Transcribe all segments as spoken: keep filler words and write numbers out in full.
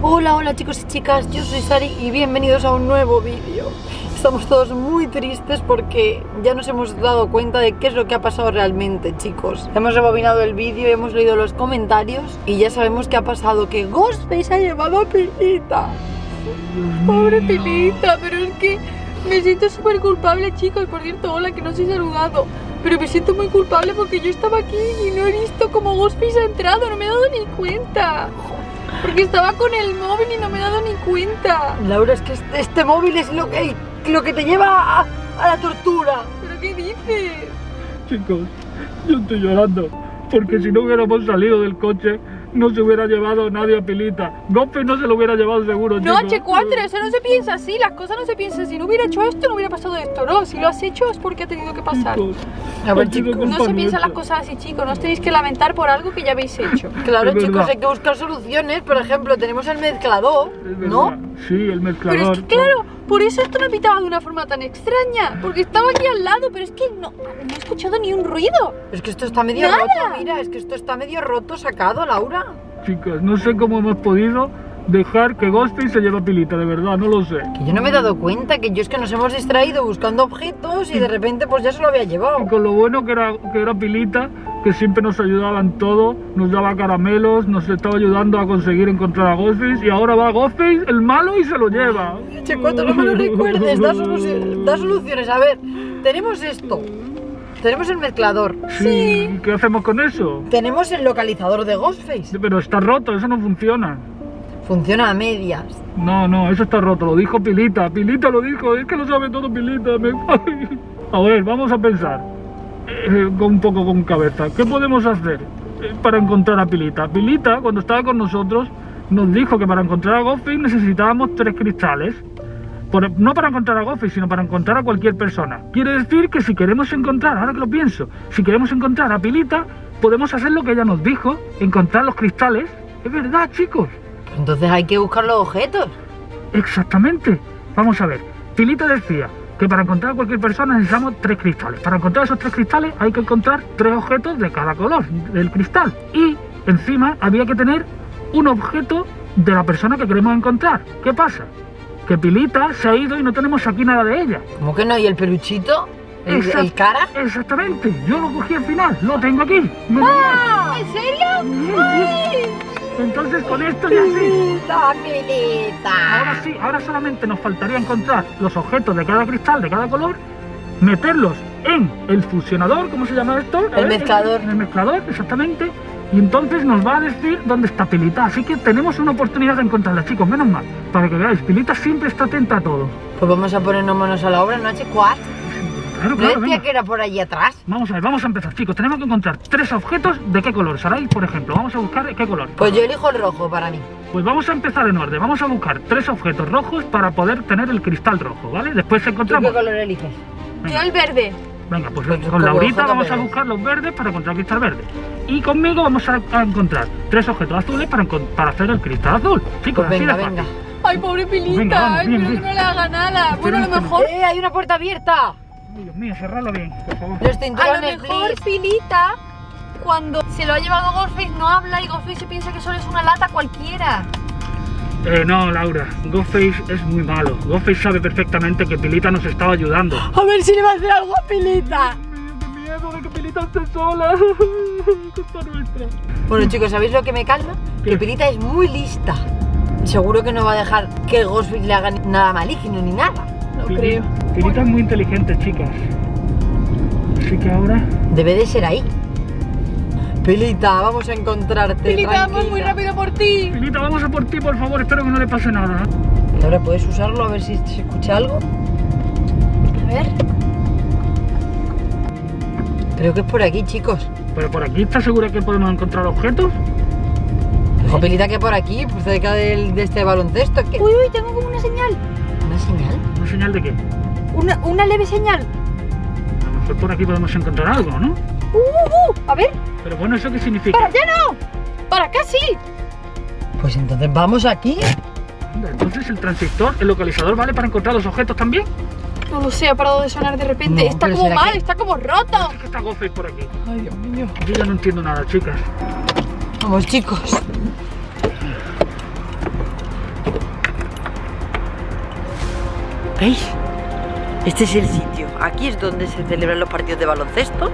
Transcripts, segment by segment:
Hola, hola chicos y chicas, yo soy Sari y bienvenidos a un nuevo vídeo. Estamos todos muy tristes porque ya nos hemos dado cuenta de qué es lo que ha pasado realmente, chicos. Hemos rebobinado el vídeo y hemos leído los comentarios y ya sabemos qué ha pasado, que Ghostface ha llevado a Pilita. Pobre Pilita, pero es que me siento súper culpable, chicos. Por cierto, hola, que no os he saludado. Pero me siento muy culpable porque yo estaba aquí y no he visto cómo Ghostface ha entrado, no me he dado ni cuenta. Porque estaba con el móvil y no me he dado ni cuenta. Laura, es que este, este móvil es lo que, lo que te lleva a, a la tortura. ¿Pero qué dices? Chicos, yo estoy llorando porque si no hubiéramos salido del coche no se hubiera llevado nadie a Pilita. Ghostface no se lo hubiera llevado seguro, No, chicos. Che cuatro, eso no se piensa así. Las cosas no se piensan. Si no hubiera hecho esto, no hubiera pasado esto. No, si lo has hecho es porque ha tenido que pasar. Chicos, A ver, ha sido chicos, No culpa se piensan las nuestra. cosas así, chicos. No os tenéis que lamentar por algo que ya habéis hecho. Claro, Es chicos, verdad. hay que buscar soluciones. Por ejemplo, tenemos el mezclador, Es ¿no? verdad. Sí, el Pero mezclador. es que claro, por eso esto me pitaba de una forma tan extraña. Porque estaba aquí al lado, pero es que no, no he escuchado ni un ruido. Es que esto está medio Nada. roto, mira, es que esto está medio roto, sacado, Laura. Chicas, no sé cómo hemos podido dejar que Ghostface se lleve a Pilita, de verdad, no lo sé. Que yo no me he dado cuenta, que yo es que nos hemos distraído buscando objetos y de repente pues ya se lo había Y llevado. con lo bueno que era, que era Pilita, que siempre nos ayudaba en todo, nos daba caramelos, nos estaba ayudando a conseguir encontrar a Ghostface, y ahora va Ghostface, el malo, y se lo lleva. Che, cuánto no me lo recuerdes, da, solu- da soluciones. A ver, tenemos esto, tenemos el mezclador, Sí, ¿qué hacemos con eso? tenemos el localizador de Ghostface. Pero está roto, eso no funciona. Funciona a medias. No, no, eso está roto, lo dijo Pilita, Pilita lo dijo, es que lo sabe todo Pilita. Me... A ver, vamos a pensar, eh, con un poco con cabeza, ¿qué podemos hacer eh, para encontrar a Pilita? Pilita, cuando estaba con nosotros, nos dijo que para encontrar a Ghostface necesitábamos tres cristales. Por- no para encontrar a Ghostface, sino para encontrar a cualquier persona. Quiere decir que si queremos encontrar, ahora que lo pienso, si queremos encontrar a Pilita, podemos hacer lo que ella nos dijo, encontrar los cristales. Es verdad, chicos. Entonces hay que buscar los objetos. Exactamente. Vamos a ver. Pilita decía que para encontrar a cualquier persona necesitamos tres cristales. Para encontrar esos tres cristales hay que encontrar tres objetos de cada color del cristal. Y encima había que tener un objeto de la persona que queremos encontrar. ¿Qué pasa? Que Pilita se ha ido y no tenemos aquí nada de ella. ¿Cómo que no? ¿Y el peluchito? ¿El, Exact- el cara? Exactamente. Yo lo cogí al final. Lo tengo aquí. No me ¡Ah! ¿En serio? digas. Entonces con esto ya sí. Pilita, Pilita. Ahora sí, ahora solamente nos faltaría encontrar los objetos de cada cristal, de cada color, meterlos en el fusionador, ¿cómo se llama esto? A El mezclador. En el mezclador, exactamente. Y entonces nos va a decir dónde está Pilita. Así que tenemos una oportunidad de encontrarla, chicos, menos mal. Para que veáis, Pilita siempre está atenta a todo. Pues vamos a ponernos manos a la obra, ¿no, Che cuatro? Claro, ¿No claro, decía venga. que era por allí atrás? Vamos a ver, vamos a empezar, chicos. Tenemos que encontrar tres objetos de qué color. Sarai, por ejemplo, vamos a buscar qué color. Pues yo elijo el rojo para mí. Pues vamos a empezar en orden. Vamos a buscar tres objetos rojos para poder tener el cristal rojo, ¿vale? Después ¿Tú encontramos... qué color eliges? Yo el verde. Venga, pues Pues con como Laurita hojas vamos a verdes. buscar los verdes para encontrar el cristal verde. Y conmigo vamos a, a encontrar tres objetos azules para, encon- para hacer el cristal azul. Chicos, Pues así venga, de fácil. venga. Ay, pobre Pilita. Venga, vamos, Ay, bien, pero bien. que no le haga nada. Bueno, a lo Esperemos que no. mejor, ¡Eh, hay una puerta abierta! Ay, Dios mío, cerradla bien, por favor. Los a cinturones, lo mejor please. Pilita, cuando se lo ha llevado Ghostface, no habla y Ghostface se piensa que solo es una lata cualquiera. Eh, no, Laura, Ghostface es muy malo. Ghostface sabe perfectamente que Pilita nos estaba ayudando. A ver si le va a hacer algo a Pilita. ¡Qué miedo de que Pilita esté sola! Culpa nuestra. Bueno, chicos, ¿sabéis lo que me calma? ¿Qué? Que Pilita es muy lista. Seguro que no va a dejar que Ghostface le haga nada maligno ni nada. No Pili- creo. Pilita es muy inteligente, chicas. Así que ahora... Debe de ser ahí. Pilita, vamos a encontrarte. Pilita, vamos tranquila. muy rápido por ti. Pilita, vamos a por ti, por favor. Espero que no le pase nada. Ahora puedes usarlo a ver si se escucha algo. A ver. Creo que es por aquí, chicos. Pero por aquí, ¿estás segura que podemos encontrar objetos? Dijo Pilita que por aquí, pues cerca del- de este baloncesto. ¿Qué? Uy, uy, tengo como una señal. ¿Una señal? ¿Una señal de qué? Una, una leve señal. A lo mejor por aquí podemos encontrar algo, ¿no? Uh, uh, uh. A ver. Pero bueno, ¿eso qué significa? Para allá no. Para acá sí. Pues entonces vamos aquí. Anda, entonces el transistor, el localizador, ¿vale para encontrar los objetos también? No lo sé, ha parado de sonar de repente. No, Está pero como ¿será mal, que- está como roto. Es que está Ghostface por aquí. Ay, Dios mío. Yo ya no entiendo nada, chicas. Vamos, chicos. ¿Veis? Este es el sitio. Aquí es donde se celebran los partidos de baloncesto.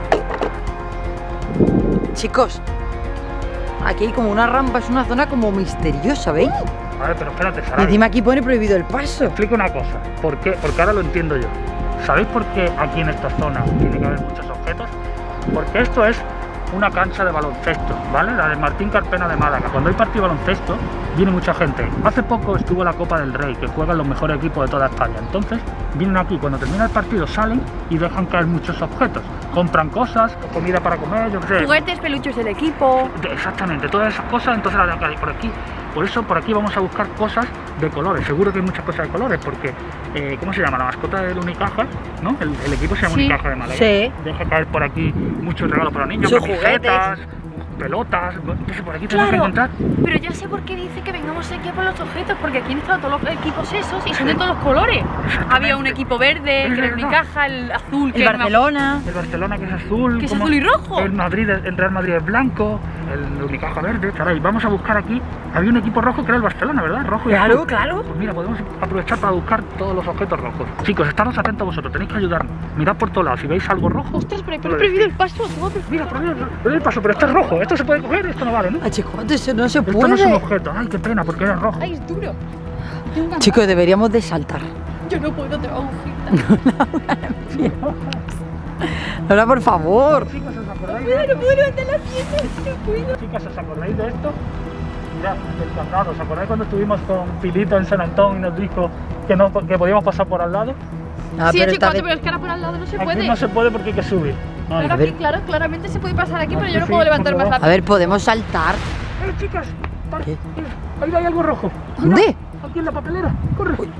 Chicos, aquí hay como una rampa, es una zona como misteriosa, ¿veis? A ver, pero espérate, Y Saray. encima aquí pone prohibido el paso. Te explico una cosa. ¿Por qué? Porque ahora lo entiendo yo. ¿Sabéis por qué aquí en esta zona tiene que haber muchos objetos? Porque esto es una cancha de baloncesto, ¿vale? La de Martín Carpena de Málaga. Cuando hay partido de baloncesto, viene mucha gente. Hace poco estuvo la Copa del Rey, que juegan los mejores equipos de toda España. Entonces, vienen aquí, cuando termina el partido, salen y dejan caer muchos objetos. Compran cosas, comida para comer, yo qué sé. Juguetes, peluches del equipo. Exactamente, todas esas cosas, entonces las dejan caer por aquí. Por eso, por aquí vamos a buscar cosas de colores. Seguro que hay muchas cosas de colores, porque, eh, ¿cómo se llama? La mascota del Unicaja, ¿no? El, el equipo se llama Sí. Unicaja de Málaga. Sí. Deja caer por aquí muchos regalos para los niños, Sus camisetas, pelotas. Entonces, por aquí tenemos que Claro, encontrar. pero ya sé por qué dice que vengamos aquí por los objetos, porque aquí han estado todos los equipos esos y son de todos los colores. Había un equipo verde, Es que era el verdad. Unicaja, el azul, que El no me Barcelona. El Barcelona, que es azul. Que es como azul y rojo. El Madrid, el Real Madrid es blanco. El Unicaja verde. Caray, vamos a buscar aquí. Había un equipo rojo que era el Barcelona, ¿verdad? Rojo y Claro, azul. claro. Pues mira, podemos aprovechar para buscar todos los objetos rojos. Chicos, estaros atentos vosotros, tenéis que ayudarnos. Mirad por todos lados, si veis algo rojo. Ostras, pero no he lo prohibido decís. el paso. ¿Cómo prohibido? Mira, prohibido prohibido el paso, pero este es rojo. Esto se puede coger, esto no vale, ¿no? Ah, chicos, eso no se Esto no es un puede. objeto. Ay, qué pena, porque era rojo. Ay, es duro. Chicos, deberíamos de saltar. Yo no puedo, te va a agujita. Ahora, por favor. Chicos, ¿os acordáis de esto? No puedo levantar las piernas, no puedo. Chicas, ¿os acordáis de esto? Mirad, el candado. ¿Os acordáis cuando estuvimos con Pilito en San Antón y nos dijo que, no, que podíamos pasar por al lado? Ah, Sí, pero H esta cuatro, vez- pero es que ahora por al lado no se Aquí puede. no se puede porque hay que subir. Ay. Claro, A ver. aquí, claro, claramente se puede pasar aquí, pero Aquí yo no sí, puedo levantar ¿cómo más va? rápido. A ver, podemos saltar. ¡Eh, chicas! Para. ¿Qué? Mira, ahí hay algo rojo. ¿Dónde? Mira, aquí en la papelera. Corre. ¿Qué?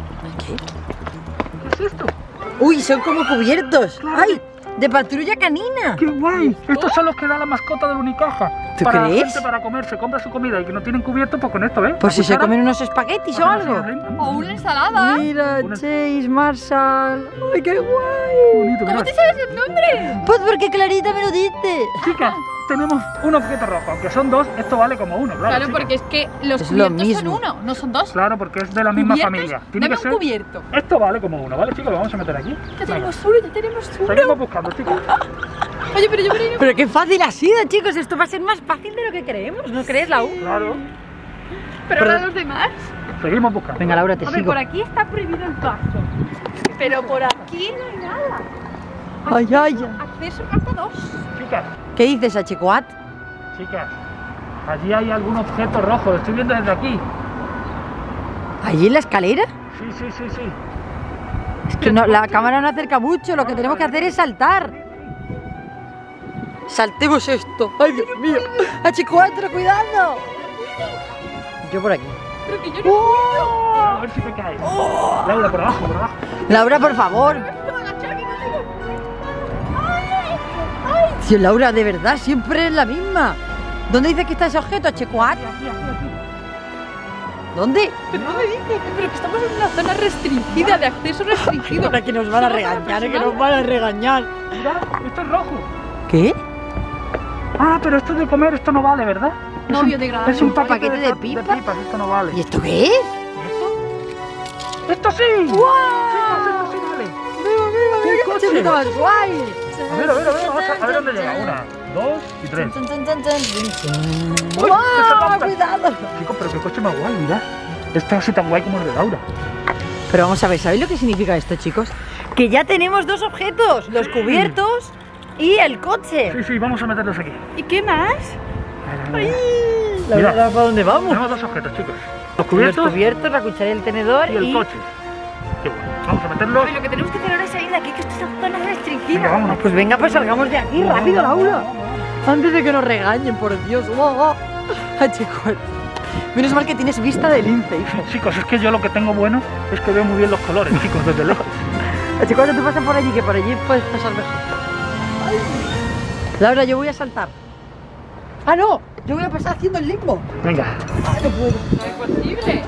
¿Qué es esto? Uy, son como cubiertos. Claro. ¡Ay! De patrulla canina. ¡Qué guay! Estos son los que da la mascota del Unicaja. ¿Tú para crees? la gente para comer, se compra su comida y que no tienen cubierto, pues con esto, ¿ves? Pues si La se cuchara, comen unos espaguetis o hacen algo. así, así. O una ensalada. Mira, Una- Chase, Marshall. ¡Ay, qué Qué guay! bonito, ¿Cómo mirad. te sabes el nombre? Pues porque Clarita me lo dice. Chicas, tenemos un objeto rojo, aunque son dos, esto vale como uno, claro. Claro, chicas. porque es que los Es lo cubiertos son mismo. uno, no son dos. Claro, porque es de la misma ¿Cubiertos? familia. Tiene Dame que ser. un cubierto. Esto vale como uno, ¿vale, chicos? Lo vamos a meter aquí. Ya Venga. tenemos uno, ya tenemos uno. Seguimos buscando, chicos. Oye, pero yo creo que... Pero qué fácil ha sido, chicos. Esto va a ser más fácil de lo que creemos. ¿No crees, Lau? Claro. Pero ahora los demás... Seguimos buscando. Venga, Laura, te A ver, sigo. por aquí está prohibido el paso. Pero por aquí no hay nada. Ay, ay, ay. Acceso hasta dos. Chicas, ¿Qué dices, H cuatro? chicas. Allí hay algún objeto rojo, lo estoy viendo desde aquí. ¿Allí en la escalera? Sí, sí, sí, sí. Es que no, la cámara no acerca mucho. Lo que tenemos que hacer es saltar. Saltemos esto. ¡Ay, Dios mío! H cuatro, cuidado. Yo por aquí. Pero que yo no ¡Oh! A ver si me cae. Laura, por abajo, por abajo. Laura, por favor. puedo agachar, que no tengo... Tío, Laura, de verdad, siempre es la misma. ¿Dónde dice que está ese objeto, H cuatro? Aquí, aquí, aquí. ¿Dónde? Pero no me dice, pero que estamos en una zona restringida, de acceso restringido. Ahora que nos van a Solo para regañar, que personal. nos van a regañar. Mira, esto es rojo. ¿Qué? Ah, pero esto es de comer, esto no vale, ¿verdad? No Es un- biodegradable. Es un ¿Un paquete de de pipas? pipas, esto no vale. ¿Y esto qué es? ¿Y esto? ¡Esto sí! ¡Guau! Chicos, esto sí vale. ¡Mira, mira, mira! ¡Qué coche! cochecito más guay! A ver, a ver, a ver, vamos a, a ver dónde llega. Una, dos y tres. Tan, tan, tan, tan. Uy, ¡Guau! que se rompe. ¡Cuidado! Chicos, pero qué coche más guay, mirad. Este es así tan guay como el de Laura. Pero vamos a ver, ¿sabéis lo que significa esto, chicos? Que ya tenemos dos objetos, los cubiertos y el coche. Sí, sí, vamos a meterlos aquí. ¿Y qué más? ¡Ay! La Mira. verdad, ¿para dónde vamos? Tenemos dos objetos, chicos. Los Los cubiertos cubiertos, la cuchara y el tenedor y el coche. Qué bueno. Vamos a meterlos. Pero lo que tenemos que hacer ahora es salir de aquí, que esto es una zona Venga, restringida. vámonos. Pues venga, pues salgamos de aquí, rápido, Laura. Antes de que nos regañen, por Dios. ¡Oh, oh! H cuatro. Menos mal que tienes vista de lince, hijo. Chicos, es que yo lo que tengo bueno es que veo muy bien los colores, chicos, desde lejos. H cuatro, tú pasas por allí, que por allí puedes pasar mejor. Laura, yo voy a saltar. ¡Ah, no! Yo voy a pasar haciendo el limbo. Venga. No puedo. No es posible.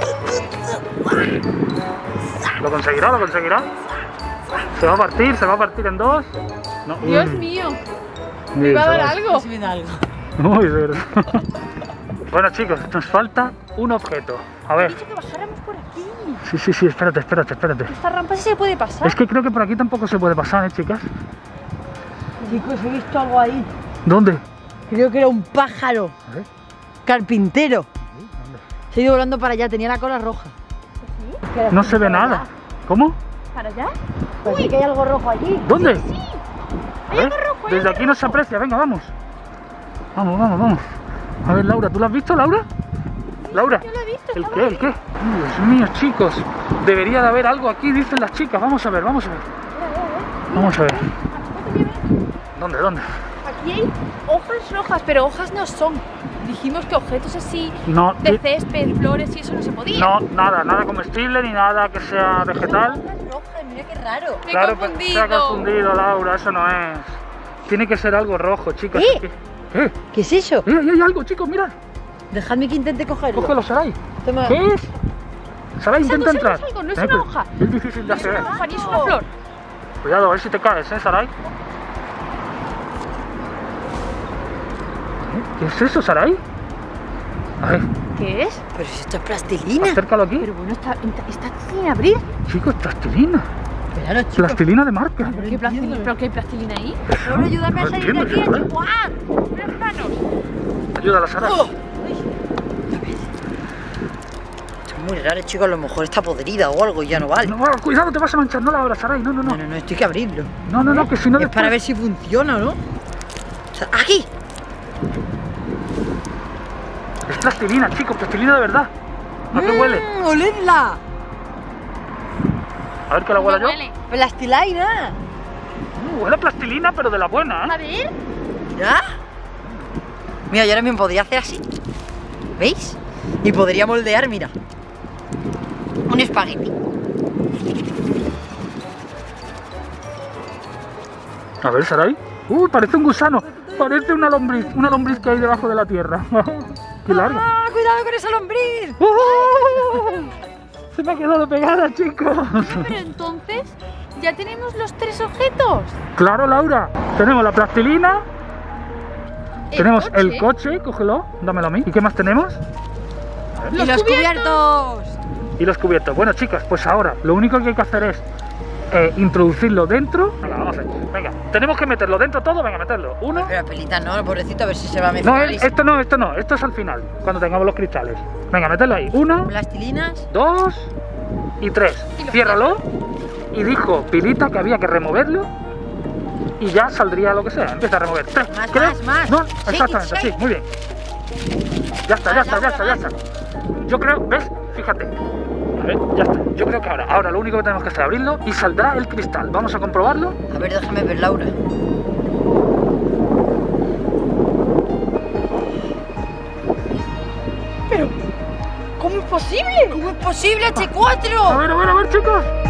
¿Lo conseguirá? ¿Lo conseguirá? Se va a partir, se va a partir en dos. No, Dios uy. mío. Uy, Me va a se dar va. algo. Se me da algo. Uy, de verdad. Bueno, chicos, nos falta un objeto. A He ver. dicho que bajáramos por aquí. Sí, sí, sí, espérate, espérate, espérate. Esta rampa sí se puede pasar. Es que creo que por aquí tampoco se puede pasar, ¿eh, chicas? Chicos, he visto algo ahí. ¿Dónde? Creo que era un pájaro. A ver. Carpintero. Se ha ido volando para allá, tenía la cola roja. No se ve nada. ¿Cómo? ¿Para allá? Pues sí que hay algo rojo allí. ¿Dónde? Sí. A Hay ver, algo rojo, hay desde algo aquí no se aprecia, venga, vamos. Vamos, vamos, vamos. A ver, Laura, ¿tú lo has visto, Laura? Laura. Yo lo he visto, ¿El estaba qué? ¿El qué? Dios mío, chicos. Debería de haber algo aquí, dicen las chicas. Vamos a ver, vamos a ver. Vamos a ver. ¿Dónde, dónde? Aquí hay hojas rojas, pero hojas no son. Dijimos que objetos así No, de di- césped, flores y eso no se podía. no, nada, nada comestible ni nada que sea vegetal. roja, mira qué raro. Me he Claro, pero confundido. se ha confundido, Laura, eso no es. Tiene que ser algo rojo, chicos. ¿Qué? Aquí. ¿Qué? ¿Qué es eso? Eh, ahí hay algo, chicos, mirad. Dejadme que intente cogerlo. Cógelo, Saray. Toma. ¿Qué es? Saray, Es algo, intenta es algo, entrar. es algo, no es Eh, una pero hoja. Es difícil de Ni es hacer. una hoja, ni es una flor. Cuidado, a ver si te caes, ¿eh, Saray? ¿Eh? ¿Qué es eso, Saray? A ver, ¿Qué es? Pero si esto es plastilina. acércalo aquí. Pero bueno, está, está sin abrir. Chicos, plastilina. Claro, chicos. Plastilina de marca. ¿Pero qué plastilina, ¿pero qué hay plastilina ahí? Solo ayúdame a No salir de entiendo, aquí. ¿eh? ¡Guau! ¡Unas manos! Ayúdala, Saray. Oh. Esto es muy raro, chicos. A lo mejor está podrida o algo y ya no vale. No, cuidado, te vas a manchar. No la abras, Saray. No, no, no. No, no, no, esto hay que abrirlo. No, no, no, que si no Es después... para ver si funciona, ¿no? O sea, ¡aquí! Es plastilina, chicos, plastilina de verdad. ¿A qué huele? Mm, ¡Oledla! A ver que la huela ¿Qué yo. huele? ¡Plastilina! Mm, huele a plastilina, pero de la buena, ¿eh? A ver. ¿Ya? Mira, yo ahora mismo podría hacer así. ¿Veis? Y podría moldear, mira. Un espagueti. A ver, Saray. Uy, parece un gusano. Parece una lombriz. Una lombriz que hay debajo de la tierra. ¡Qué larga! ¡Ah, cuidado con esa lombriz! ¡Oh! Se me ha quedado pegada, chicos. Pero entonces, ya tenemos los tres objetos. Claro, Laura. Tenemos la plastilina. El tenemos coche, el coche. Cógelo. Dámelo a mí. ¿Y qué más tenemos? ¡Y los cubiertos! Y los cubiertos. Bueno, chicas, pues ahora lo único que hay que hacer es eh, introducirlo dentro. Venga, vamos a hacer. Venga, tenemos que meterlo dentro todo. Venga, meterlo. Uno. Pero pelita, no, pobrecito, a ver si se va a No, mezclar. eh, y se- esto no, esto no. Esto es al final, cuando tengamos los cristales. Venga, meterlo ahí. Uno, Plastilinas. dos y tres. Ciérralo. Y dijo Pilita que había que removerlo. Y ya saldría lo que sea. Empieza a remover. Tres. Más, creo. más, más. No, Shake it, exactamente, sí, shake. muy bien. Ya está, ya Ah, está, ya está, ya Laura, está. Yo creo, ¿ves? Fíjate. A ver, ya está. Yo creo que ahora, ahora lo único que tenemos que hacer es abrirlo y saldrá el cristal. Vamos a comprobarlo. A ver, déjame ver, Laura. ¿Cómo es posible? ¿Cómo es posible, H A cuatro? ver, a ver, a ver, chicos.